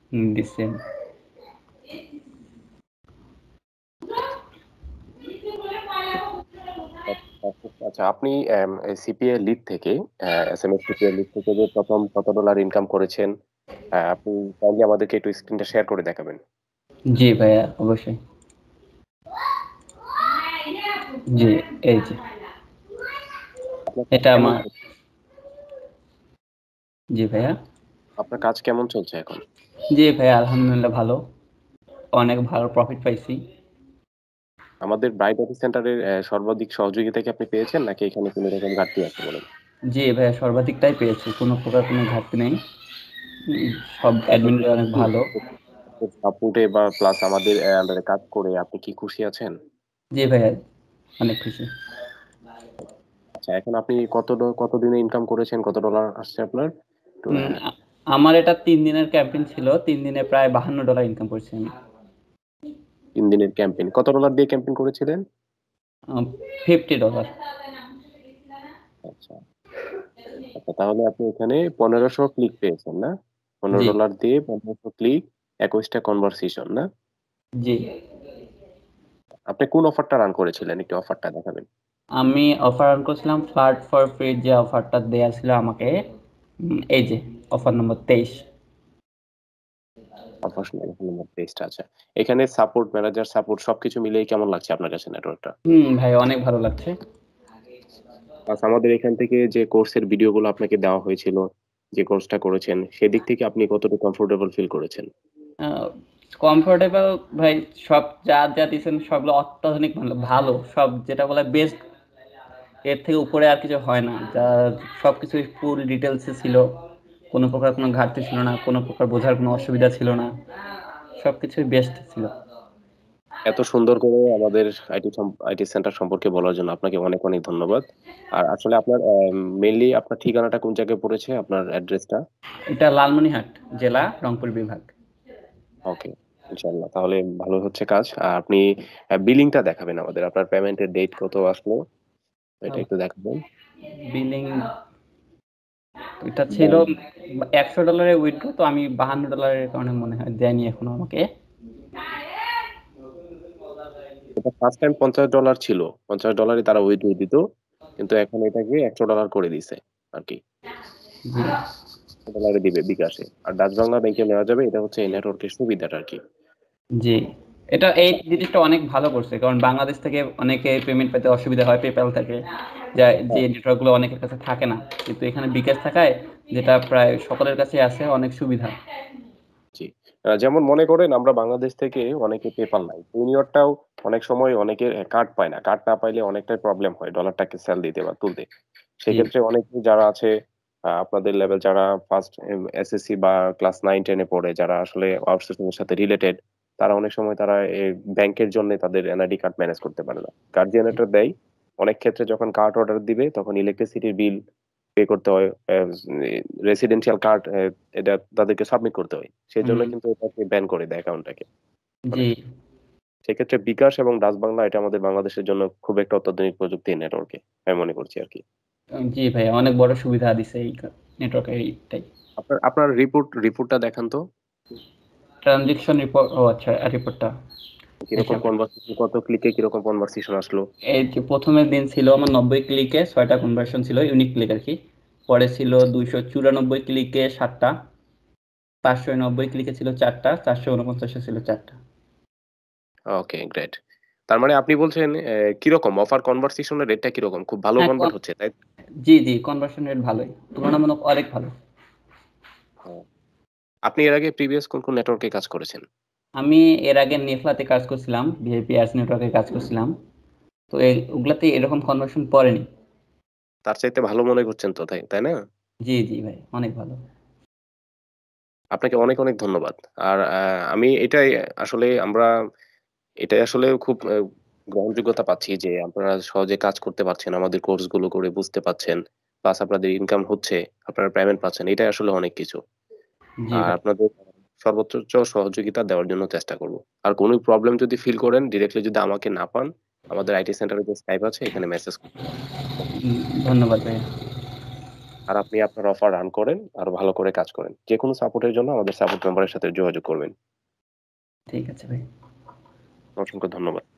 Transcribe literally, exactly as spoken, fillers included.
দিচ্ছে। আচ্ছা, আপনি সিপিএ লিড থেকে এসএমএস সিপিএ লিড থেকে যে প্রথম কত ডলার ইনকাম করেছেন, আহ, আপনি কাইন্ডলি আমাদেরকে একটু স্ক্রিনটা শেয়ার করে দেখাবেন। জি ভাইয়া, অবশ্যই। জি, এই যে আপনার কাজ এটা কেমন আমার। চলছে? জি ভাইয়া। আপনার কাজ কেমন চলছে এখন? জি ভাইয়া, আলহামদুলিল্লাহ ভালো। অনেক ভালো প্রফিট পাইছি। আমাদের ব্রাইট অফিস সেন্টারের সর্বাধিক সহযোগিতা কি আপনি পেয়েছেন, নাকি এখানে কোনো রকম ঘাটতি আছে বলেন? জি ভাইয়া, সর্বাধিকটাই পেয়েছি, কোনো প্রকার কোনো ঘাটতি নেই। উম, সব অ্যাডমিনরা অনেক ভালো। সাপোর্টে বা প্লাস আমাদের আন্ডারে কাজ করে আপনি কি খুশি আছেন? জি ভাইয়া, অনেক খুশি। আচ্ছা, এখন আপনি কত ড- কত দিনে ইনকাম করেছেন, কত ডলার আসছে আপনার? একটু, উম, আহ, আ- আমার এটা তিন দিনের ক্যাম্পেইন ছিল, তিন দিনে প্রায় বাহান্ন ডলার ইনকাম করছি আমি। তিন দিনের ক্যাম্পেইন কত ডলার দিয়ে ক্যাম্পেইন করেছিলেন? Fifty dollar. আচ্ছা আচ্ছা, তাহলে আপনি এখানে পনেরোশো ক্লিক পেয়েছেন না? পনেরো জি। ডলার দিয়ে পনেরোশো ক্লিক, একুশটা কনভারসেশন না? জি, আপনি কোন অফারটা রান করেছিলেন, একটু অফারটা দেখাবেন। আমি অফার রান করছিলাম ফ্লার্ট ফর ফ্রি, যে অফারটা দেয়া ছিল আমাকে। উম, এই যে অফার নম্বর তেইশ। অফার নম্বর পেজটা আছে। এখানে সাপোর্ট, ম্যানেজার সাপোর্ট সবকিছু মিলিয়ে কেমন লাগছে আপনার কাছে নেটওয়ার্কটা? হুম ভাই, অনেক ভালো লাগছে। প্লাস আমাদের এখান থেকে যে কোর্সের ভিডিওগুলো আপনাকে দেওয়া হয়েছিল, যে কোর্সটা করেছেন, সেদিক থেকে আপনি কতটুকু কমফোর্টেবল ফিল করেছেন? কমফোর্টেবল ভাই, সব যা যা দিয়েছেন সবগুলো অত্যাধুনিক ভালো ভালো, সব যেটা বলে বেস্ট, এর থেকে উপরে আর কিছু হয় না। যা সব কিছুই ফুল ডিটেলসে ছিল, কোনো প্রকার কোনো ঘাটতি ছিল না, কোনো প্রকার বোঝার কোনো অসুবিধা ছিল না, সব কিছুই বেস্ট ছিল। এত সুন্দর করে আমাদের আইটি আইটি সেন্টার সম্পর্কে বলার জন্য আপনাকে অনেক অনেক ধন্যবাদ। আর আসলে আপনার মেইনলি আপনার ঠিকানাটা কোন জায়গায় পড়েছে, আপনার অ্যাড্রেসটা? এটা লালমনিরহাট জেলা, রংপুর বিভাগ। ওকে, ইনশাল্লাহ তাহলে ভালো হচ্ছে কাজ। আর আপনি বিলিংটা দেখাবেন আমাদের, আপনার পেমেন্টের ডেট কত আসলো এটা একটু দেখাবেন। বিলিং এটা ছিল দেন একশো ডলারের উইথড্র, তো আমি বাহান্ন ডলারের কারণে মনে হয় দেয়নি এখনো আমাকে। এটা ফার্স্ট টাইম পঞ্চাশ ডলার ছিল, পঞ্চাশ ডলারই তারা উইথড্র দিত, কিন্তু এখন এটাকে একশো ডলার করে দিছে আর কি। জি। ডলারে দিবে বিকাশে, আর ডাচ বাংলা ব্যাংকে নেওয়া যাবে। এটা হচ্ছে এই নেটওয়ার্কের সুবিধাটা আর কি। জি, এটা এই আচ্ছা, জিনিসটা অনেক ভালো করছে, কারণ বাংলাদেশ থেকে অনেকে পেমেন্ট পেতে অসুবিধা হয় পেপ্যাল থেকে, যা যে হ্যাঁ, নেটওয়ার্কগুলো অনেকের কাছে থাকে না, কিন্তু এখানে বিকাশ থাকায় যেটা প্রায় সকলের কাছে আছে, অনেক সুবিধা। জি। আহ, যেমন মনে করেন আমরা বাংলাদেশ থেকে অনেকে পেপাল নাই, জুনিয়রটাও অনেক সময় অনেকের কার্ড পায় না, কার্ড না পাইলে অনেকটাই প্রবলেম হয় ডলারটাকে সেল দিতে বা তুলতে। জি। সেক্ষেত্রে অনেকে যারা আছে, আহ, আপনাদের লেভেল যারা ফার্স্ট এসএসসি বা ক্লাস নাইন টেনে পড়ে, যারা আসলে আউটসোর্সিং এর সাথে রিলেটেড, তারা অনেক সময় তারা ব্যাংকের জন্য তাদের এনআইডি কার্ড ম্যানেজ করতে পারে না, কার্ড জেনারেটর দেয়। অনেক ক্ষেত্রে যখন কার্ড অর্ডার দিবে তখন ইলেকট্রিসিটির বিল পে করতে হয়, রেসিডেন্সিয়াল কার্ড এটা তাদেরকে সাবমিট করতে হয়, সেই জন্য হুম। কিন্তু এটাকে ব্যান করে দেয় অ্যাকাউন্টটাকে জি। অনেক সময়। সেক্ষেত্রে বিকাশ এবং ডাচ বাংলা এটা আমাদের বাংলাদেশের জন্য খুব একটা অত্যাধুনিক প্রযুক্তি নেটওয়ার্কে আমি মনে করছি আর কি। জি ভাই, অনেক বড় সুবিধা দিছে এই নেটওয়ার্কের এইটাই। আপনার আপনার রিপোর্ট রিপোর্টটা দেখান তো, ট্রানজেকশন রিপোর্ট, ও আচ্ছা, রিপোর্টটা কিরকম হিসাব। কনভার্সেশন, কত ক্লিকে কিরকম কনভার্সেশন আসলো? এই যে প্রথমের দিন ছিল আমার নব্বই ক্লিকে ছয়টা কনভার্সন ছিল, ইউনিক ক্লিক আর কি। পরে ছিল দুইশো চুরানব্বই ক্লিকে সাতটা, পাঁচশো নব্বই ক্লিকে ছিল চারটা, চারশো উনপঞ্চাশে ছিল চারটা। Okay, great. তার মানে আপনি বলছেন আহ, কিরকম অফার কনভার্সেশনের রেটটা কিরকম, খুব ভালো হ্যাঁ, কনভার্ট কন- হচ্ছে তাই তো? জি জি, কনভার্সন রেট ভালোই, তুলনামূলক অনেক ভালো। হ্যাঁ। আপনি এর আগে প্রিভিয়াস কোন কোন নেটওয়ার্কে কাজ করেছেন? আমি এর আগে নেফলাতে কাজ করছিলাম, ভিআইপি অ্যাডস নেটওয়ার্কে কাজ করছিলাম, তো এই ওগুলাতে এরকম কনভার্সন পড়েনি। তার চাইতে ভালো মনে করছেন তো, তাই তাই না? জি জি ভাই, অনেক ভালো। আপনাকে অনেক অনেক ধন্যবাদ। আর আহ, আমি এটাই আসলে আমরা এটাই আসলে খুব আহ, গ্রহণযোগ্যতা পাচ্ছি যে আপনারা সহজে কাজ করতে পারছেন, আমাদের কোর্স গুলো করে বুঝতে পাচ্ছেন, প্লাস আপনাদের ইনকাম হচ্ছে, আপনারা পেমেন্ট পাচ্ছেন, এটাই আসলে অনেক কিছু। জি আর ভাই। আপনাদের সর্বোচ্চ সহযোগিতা দেওয়ার জন্য চেষ্টা করব। আর কোনো প্রবলেম যদি ফিল করেন, ডিরেক্টলি যদি আমাকে না পান, আমাদের আইটি সেন্টারে যে স্কাইপ আছে এখানে মেসেজ করুন। উম, ধন্যবাদ ভাই। আর আপনি আপনার অফার রান করেন আর ভালো করে কাজ করেন। যে কোনো সাপোর্টের জন্য আমাদের সাপোর্ট মেম্বারের সাথে যোগাযোগ করবেন। ঠিক আছে ভাই। অসংখ্য ধন্যবাদ।